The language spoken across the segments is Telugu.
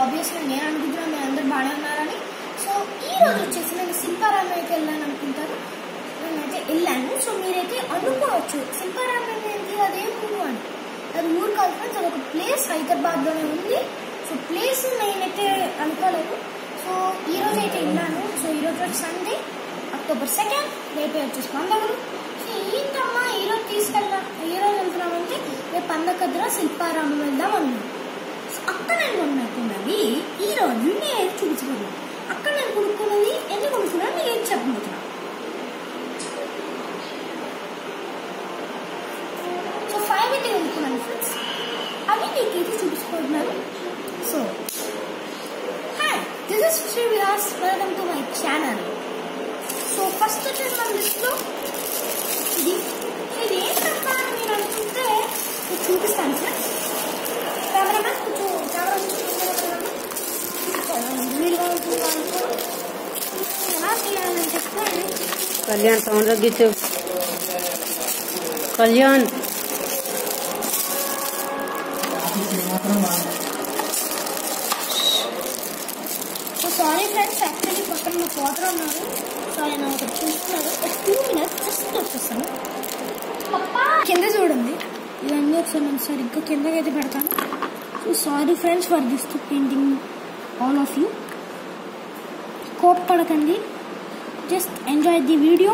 ఆబ్వియస్గా నేను అనుకుంటున్నాను మీరు అందరూ బాగానే ఉన్నారని. సో ఈ రోజు వచ్చేసి నేను శిల్పారామానికి వెళ్ళాను అనుకుంటారు, నేనైతే వెళ్ళాను. సో మీరైతే అనుకోవచ్చు శిల్పారామం ఏంటి, అదేం ఊరు అని. అది ఊరు కాదు ఫ్రెండ్స్, అది ఒక ప్లేస్ హైదరాబాద్లోనే ఉంది. సో ప్లేస్ నేనైతే అనుకోలేదు. సో ఈరోజు అయితే వెళ్ళాను. సో ఈరోజు సండే అక్టోబర్ 2, రేపే వచ్చేసి పండుగలు. సో ఏంటమ్మా ఈరోజు ఈరోజు వెళ్తున్నామంటే రేపు పండగ దగ్గర శిల్పారామం వెళ్దాం అన్నాను. సో అక్కడ నేను కొనుక్కున్నది ఈరోజు నేను చూపించగలను. అక్కడ నేను కొనుక్కున్నది ఎందుకు కొనుక్కున్నాను నేను ఏం చెప్పబోతున్నాను. సో 5 అయితే కొనుక్కున్నాను ఫ్రెండ్స్, అవి నీకైతే చూపించుకుంటున్నాను. So hi, this is Sri Vilas, welcome to my channel. So first వచ్చేసి మన లిస్ట్లో ఇది ఏంటంటే మీరు అనుకుంటే నేను చూపిస్తాను ఫ్రెండ్స్. కెమెరామెన్ కొంచెం వీలుగా ఉంటుంది అనుకో. ఎలా చేయాలని చెప్తే కళ్యాణ్ సౌండ్ తగ్గించు. Kalyan so sorry friends, actually పక్కన మా ఫాదర్ ఉన్నారు. సో ఆయన ఒకటి చూస్తున్నారు. 2 minutes జస్ట్ వచ్చేస్తాను. కింద చూడండి, ఇవన్నీ ఒకసారి నేను సరిగ్గా కిందకైతే పెడతాను. So sorry friends for this painting all of you. కోప్పడకండి, just enjoy the video.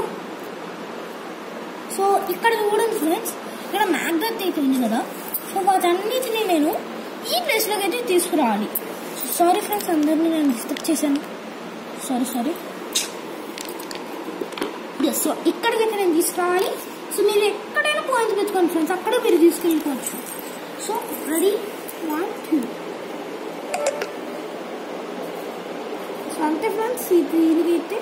So ఇక్కడ చూడండి ఫ్రెండ్స్, ఇక్కడ మ్యాగ్నెట్ అయితే ఉంది కదా. సో వాటన్నిటిని నేను ఈ ప్లేస్లోకి అయితే తీసుకురావాలి. సో సారీ ఫ్రెండ్స్, అందరినీ నేను డిస్టర్బ్ చేశాను, సారీ. సో ఇక్కడికైతే నేను తీసుకురావాలి. సో మీరు ఎక్కడైనా పాయింట్స్ పెట్టుకోండి ఫ్రెండ్స్, అక్కడే మీరు తీసుకెళ్ళిపోవచ్చు. So ready 1 2. సో అంతే ఫ్రెండ్స్, దీనికైతే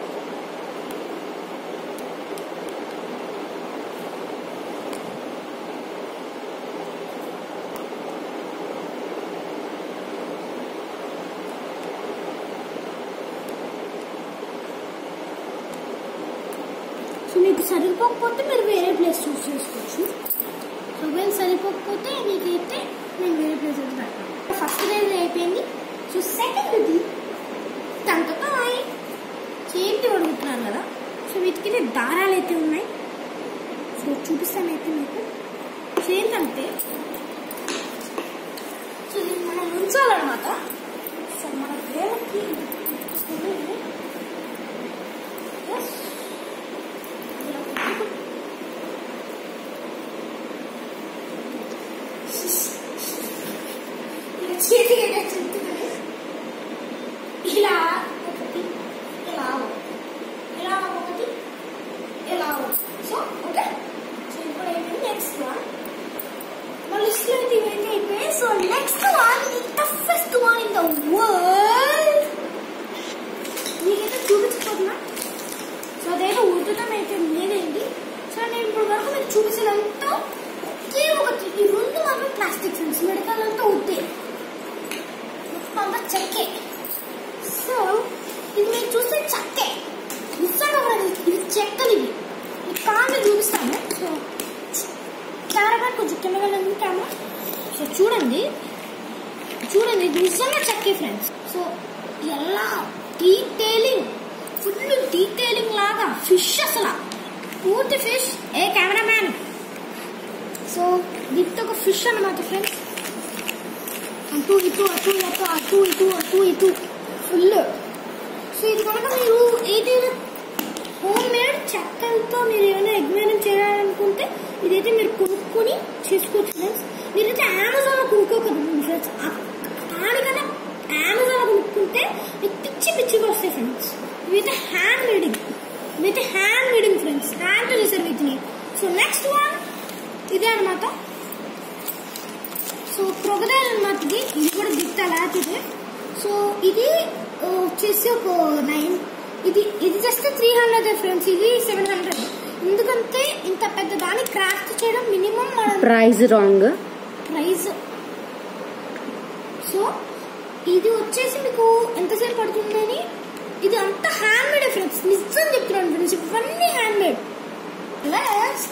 సో మీకు సరిపోకపోతే మీరు వేరే ప్లేస్ చూస్ చేసుకోవచ్చు. సో ఒకవేళ సరిపోకపోతే మీకైతే నేను వేరే ప్లేస్ అయితే పెడతాను. ఫస్ట్ రేజ్ అయిపోయింది. సో సెకండ్ది తంతకాయ చేతి అడుగుతున్నాను కదా. సో వీటికి దారాలు అయితే ఉన్నాయి. సో చూపిస్తాను అయితే మీకు. సో ఏంటంటే సో దీన్ని మనం ఉంచాలన్నమాట. సో మన వేలకి ఇలా ఒకటి, ఇలా సో ఓకే. సో ఇప్పుడు అయిపోయింది. నెక్స్ట్ వన్ మన లిస్ట్లో అయితే ఇవైతే అయిపోయాయి. So next one, the toughest one in the world, మీకైతే చూపించకపోతున్నా. సో అదైతే ఉడకటం అయితే లేదండి. సో నేను ఇప్పుడు వరకు మీకు చూపించినంతా ఒకే ఒకటి, ఈ 2 మాత్రం ప్లాస్టిక్ ఫ్రెండ్స్, మిడతలంతా ఉద్దే మొత్తం చెక్కే. సో ఇది మీరు చూస్తే చెక్కే, నిజంగా ఇది చెక్కలు. ఇవి కాళ్ళు చూపిస్తాను. సో కెమెరా కొంచెం కింద కెమెరా. సో చూడండి ఇది నిజంగా చెక్కే ఫ్రెండ్స్. సో ఎలా డీటెయిలింగ్, ఫుల్ డీటెయిలింగ్ లాగా ఫిష్, అసలు పూర్తి ఫిష్. ఏ కెమెరామ్యాన్, సో దీంతో ఒక ఫిష్ అన్నమాట ఫ్రెండ్స్. అటు ఇటు ఫుల్. సో ఇది కనుక మీరు ఏదైనా హోమ్ మేడ్ చెక్కలతో మీరు ఏమైనా ఎగ్వేరియం చేయాలనుకుంటే ఇదైతే మీరు కొనుక్కొని చేసుకోవచ్చు ఫ్రెండ్స్. మీరైతే అమెజాన్లో కొనుక్కోకూడదు ఫ్రెండ్స్. దానికన్నా అమెజాన్లో కొనుక్కుంటే మీకు పిచ్చిగా వస్తాయి ఫ్రెండ్స్. ఇవైతే హ్యాండ్ మేడింగ్ ఫ్రెండ్స్, హ్యాండ్తో చేశారు వీటిని. సో నెక్స్ట్ వన్ ఇదే అనమాట. సో క్రొకడైల్ అనమాట. ఇది కూడా గిఫ్ట్ అలాంటిదే. సో ఇది వచ్చేసి ఒక 9, ఇది జస్ట్ 300 ఫ్రెండ్స్, ఇది 700. ఎందుకంటే ఇంత పెద్ద దాన్ని క్రాఫ్ట్ చేయడం మినిమం ప్రైస్ రాంగ్. సో ఇది వచ్చేసి మీకు ఎంతసేపు పడుతుందని, ఇది అంత హ్యాండ్ మేడ్ ఫ్రెండ్స్, నిజం చెప్తున్నాను ఫ్రెండ్స్, ఇవన్నీ హ్యాండ్ మేడ్. నెక్స్ట్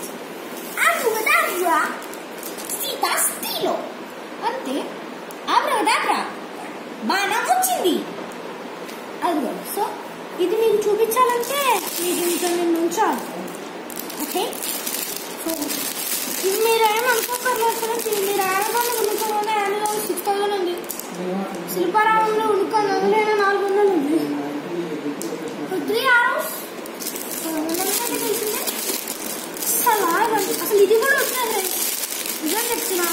అంతే. అబ్రాడబ్రా మీరు ఆడవాళ్ళు ఉనుకోవాలి అందులో 6,000 ఉంది. శిల్పారామంలో ఉనుకోను అందులో 400 ఉంది. 3 hours తెలిసిందే అసలు ఇది కూడా వచ్చింది నిజం చెప్తున్నా.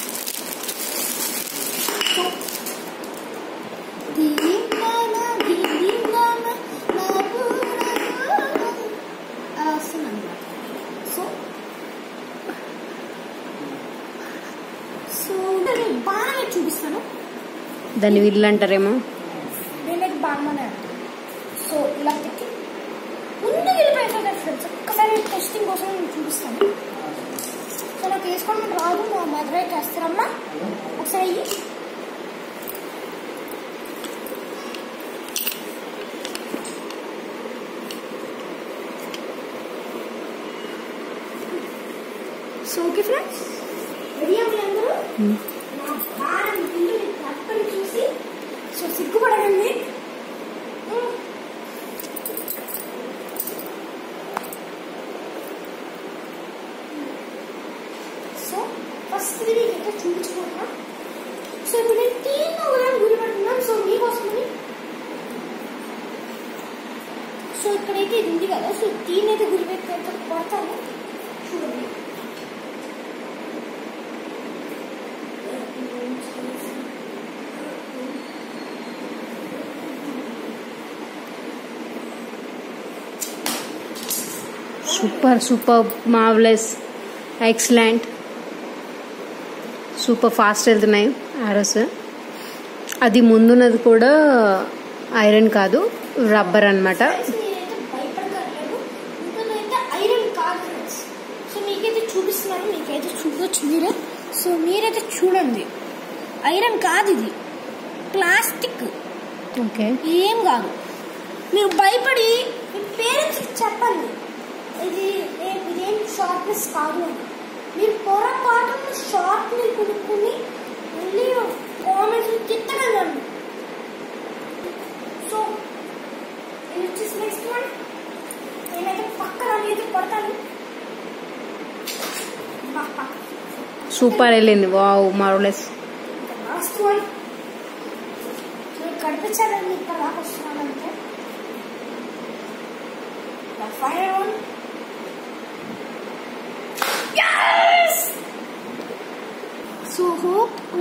అలా వస్తుంది అనమాట. సో బాగా చూపిస్తాను. దాన్ని విల్లు అంటారేమో. దీనికి బాగానే అంటారు. సో ఇలా పెట్టి ముందు వెళ్ళిపోయింది ఫ్రెండ్స్. ఒక్కసారి టెస్టింగ్ కోసం నేను చూపిస్తాను. సో నాకు వేసుకోవడం రాదు. మా మదర్ అయితే వేస్తారమ్మా ఒకసారి. సో ఓకే ఫ్రెండ్స్, రెడీ అవ్వండి అందరూ. నా భారం ఇల్లు అప్పటి చూసి సో సిగ్గుపడకండి. సో ఫస్ట్ ఇది ఎక్కడ చూపించుకుంటున్నా. సో ఇప్పుడు నేను టీను గురి పెడుతున్నాను. సో మీకోసమని సో ఇక్కడైతే ఇది ఉంది కదా. సో టీన్ అయితే గురి పెట్టి పడతాను. చూడండి super marvellous excellent super fast వెళ్తున్నాయి ఆరోస్. అది ముందున్నది కూడా ఐరన్ కాదు, రబ్బర్ అన్నమాట. ఐరన్ కాదు ఫ్రెండ్స్. సో మీకైతే చూపిస్తున్నాను, మీకైతే చూడొచ్చు మీరే. సో మీరైతే చూడండి, ఐరన్ కాదు, ఇది ప్లాస్టిక్. ఓకే, ఏం కాదు. మీరు భయపడి మీ పేరెంట్స్కి చెప్పండి ఇదేం షార్ప్నెస్ కాదు అని. మీరు పొరపాటున షార్ప్ని కొనుక్కుని మళ్ళీ కామెంట్స్ తిట్టగలండి. సో నేను వచ్చేసి నెక్స్ట్ వన్ నేనైతే పక్కన అనేది పడతాను. సూపర్ వెళ్ళింది. Wow, marvellous. లాస్ట్ వన్ కనిపించాలండి. ఇక్కడ దాకా వస్తున్నానంటే final one. Yes! So hope